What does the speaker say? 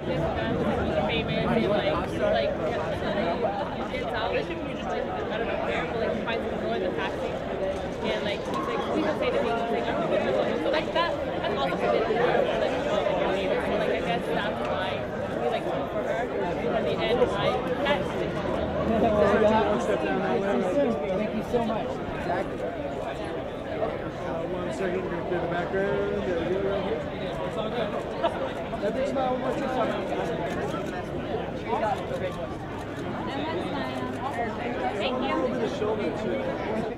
this man is famous and like it's out. Like, I don't know where, but like he finds some girl in the taxi and like he's like, please don't say to me, he's like, I'm a good woman. So like that's also forbidden to her, like you know, like your neighbor. So like I guess that's why we like fell for her. And in the end, I that's it. Thank you so much. Exactly. One second, we're going to clear the background. There we go, right here. It's all good. That big smile, one more time. Thank you. Over the shoulder, too.